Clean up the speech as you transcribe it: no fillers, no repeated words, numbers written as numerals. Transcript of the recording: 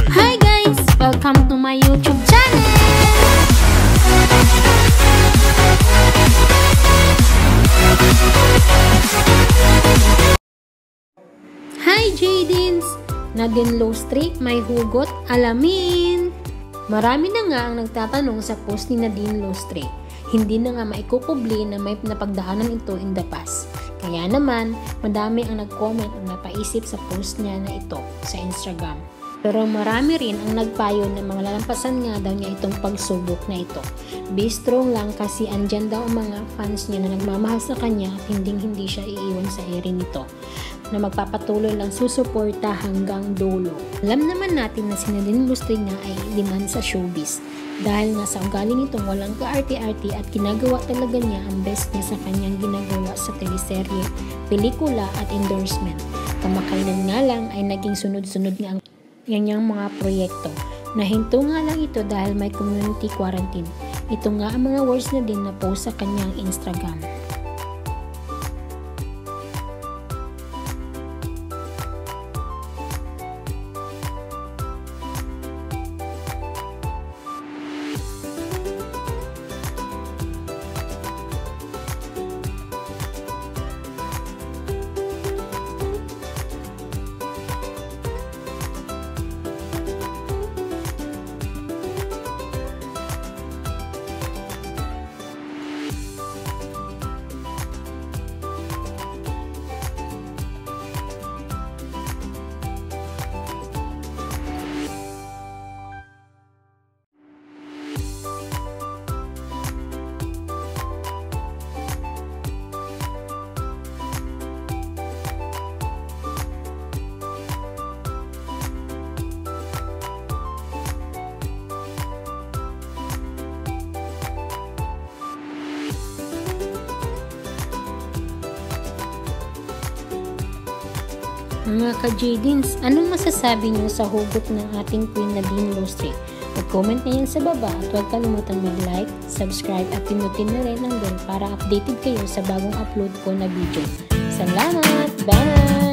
Hi guys! Welcome to my YouTube channel! Hi Jadins! Nadine low streak, may hugot, alamin! Marami na nga ang nagtatanong sa post ni Nadine low streak. Hindi na nga maikukubli na may napagdaanan ito in the past. Kaya naman, madami ang nag-comment o napaisip sa post niya na ito sa Instagram. Pero marami rin ang nagpayo na mga lalampasan nga daw niya itong pagsubok na ito. Be strong lang kasi andyan daw ang mga fans niya na nagmamahal sa kanya at hindi siya iiwan sa ere nito, na magpapatuloy lang susuporta hanggang dulo. Alam naman natin na si Nadine Lustig nga ay liman sa showbiz. Dahil nga sa ugali nitong walang kaarte-arte at ginagawa talaga niya ang best niya sa kanyang ginagawa sa teleserye, pelikula at endorsement. Kamakailan nga lang ay naging sunod-sunod nga ang kanyang mga proyekto. Nahinto nga lang ito dahil may community quarantine. Ito nga ang mga words na din na post sa kanyang Instagram. Mga ka-Jadins, anong masasabi niyo sa hugot ng ating Queen Nadine Lustig? Mag-comment na yan sa baba at huwag kalimutan mag-like, subscribe at pinutin na rin ang bell para updated kayo sa bagong upload ko na video. Salamat! Bye!